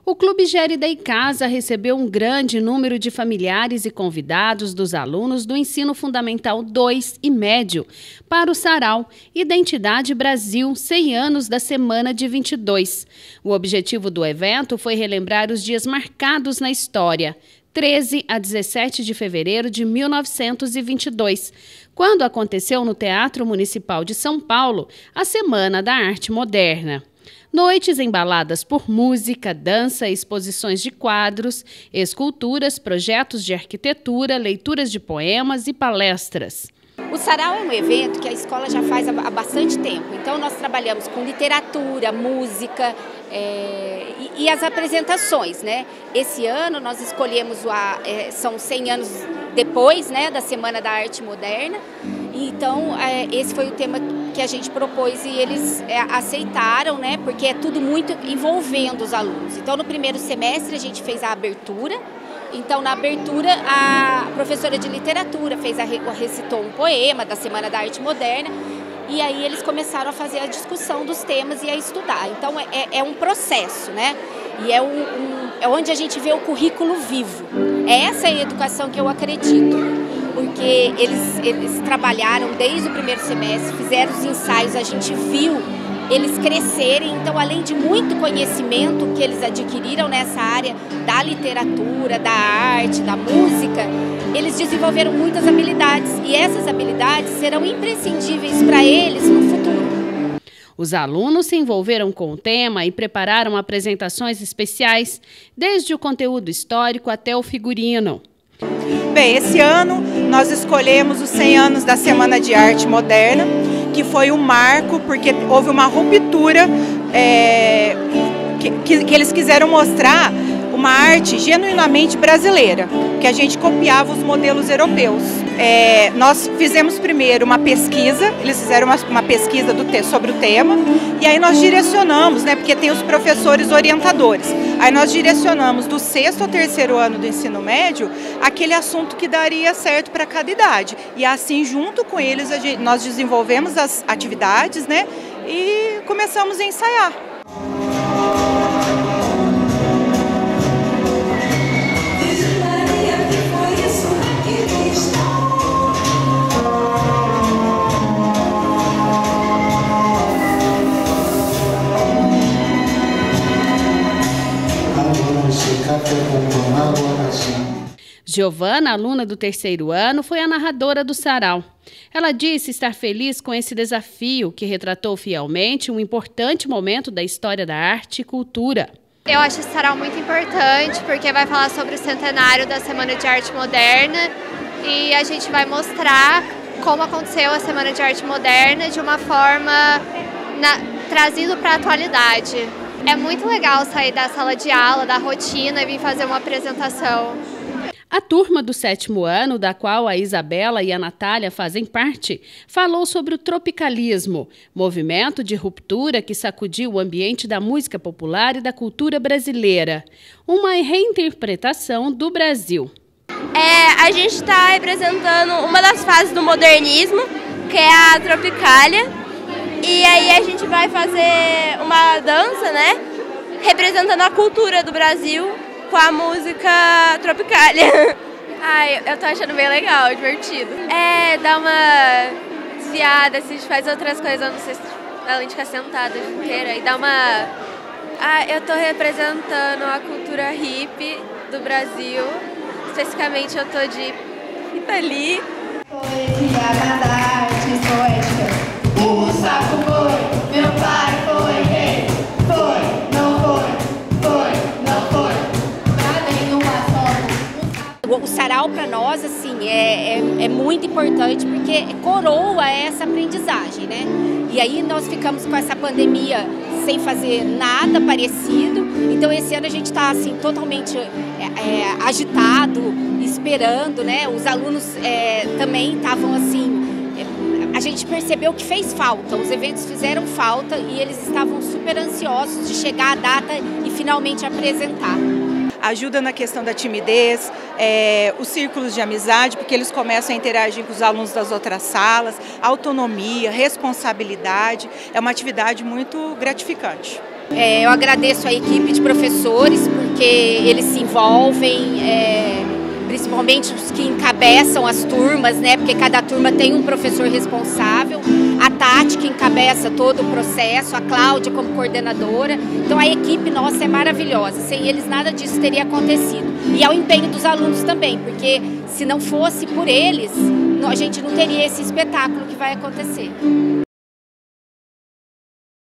O Clube Gérida e Casa recebeu um grande número de familiares e convidados dos alunos do Ensino Fundamental 2 e Médio para o Sarau Identidade Brasil 100 anos da Semana de 22. O objetivo do evento foi relembrar os dias marcados na história, 13 a 17 de fevereiro de 1922, quando aconteceu no Teatro Municipal de São Paulo a Semana da Arte Moderna. Noites embaladas por música, dança, exposições de quadros, esculturas, projetos de arquitetura, leituras de poemas e palestras. O Sarau é um evento que a escola já faz há bastante tempo, então nós trabalhamos com literatura, música e as apresentações, né? Esse ano nós escolhemos, são 100 anos depois, né, da Semana da Arte Moderna, então esse foi o tema que a gente propôs e eles aceitaram, né, porque é tudo muito envolvendo os alunos. Então no primeiro semestre a gente fez a abertura. Então, na abertura, a professora de literatura recitou um poema da Semana da Arte Moderna e aí eles começaram a fazer a discussão dos temas e a estudar. Então, é um processo, né? E é onde a gente vê o currículo vivo. É essa a educação que eu acredito, porque eles trabalharam desde o primeiro semestre, fizeram os ensaios, a gente viu eles crescerem, então além de muito conhecimento que eles adquiriram nessa área da literatura, da arte, da música, eles desenvolveram muitas habilidades e essas habilidades serão imprescindíveis para eles no futuro. Os alunos se envolveram com o tema e prepararam apresentações especiais, desde o conteúdo histórico até o figurino. Bem, esse ano nós escolhemos os 100 anos da Semana de Arte Moderna, que foi um marco, porque houve uma ruptura que eles quiseram mostrar uma arte genuinamente brasileira, que a gente copiava os modelos europeus. Nós fizemos primeiro uma pesquisa, eles fizeram uma pesquisa sobre o tema, e aí nós direcionamos, né, porque tem os professores orientadores, aí nós direcionamos do 6º ao 3º ano do ensino médio aquele assunto que daria certo para cada idade. E assim, junto com eles, nós desenvolvemos as atividades, né, e começamos a ensaiar. Giovana, aluna do 3º ano, foi a narradora do Sarau. Ela disse estar feliz com esse desafio que retratou fielmente um importante momento da história da arte e cultura. Eu acho esse Sarau muito importante porque vai falar sobre o centenário da Semana de Arte Moderna e a gente vai mostrar como aconteceu a Semana de Arte Moderna de uma forma trazido para a atualidade. É muito legal sair da sala de aula, da rotina e vir fazer uma apresentação. A turma do 7º ano, da qual a Isabela e a Natália fazem parte, falou sobre o tropicalismo, movimento de ruptura que sacudiu o ambiente da música popular e da cultura brasileira. Uma reinterpretação do Brasil. A gente está representando uma das fases do modernismo, que é a Tropicália. E aí a gente vai fazer uma dança, né, representando a cultura do Brasil com a música Tropicália. Eu tô achando bem legal, divertido. Dá uma desviada, assim, a gente faz outras coisas, não sei se além de ficar sentada a vida inteira. E dá uma... eu tô representando a cultura hippie do Brasil. Especificamente eu tô de Itali. Poesia das artes poéticas. O saco foi, meu pai foi rei. Foi, não foi, não foi. Pra nenhuma foto. O Sarau para nós assim é muito importante porque coroa essa aprendizagem, né? E aí nós ficamos com essa pandemia sem fazer nada parecido. Então esse ano a gente está assim totalmente agitado, esperando, né? Os alunos também estavam assim. A gente percebeu que fez falta, os eventos fizeram falta e eles estavam super ansiosos de chegar à data e finalmente apresentar. Ajuda na questão da timidez, os círculos de amizade, porque eles começam a interagir com os alunos das outras salas, autonomia, responsabilidade, é uma atividade muito gratificante. Eu agradeço a equipe de professores porque eles se envolvem, principalmente os que encabeçam as turmas, né? Porque cada turma tem um professor responsável. A Tati, que encabeça todo o processo, a Cláudia como coordenadora. Então a equipe nossa é maravilhosa. Sem eles nada disso teria acontecido. E ao empenho dos alunos também, porque se não fosse por eles, a gente não teria esse espetáculo que vai acontecer.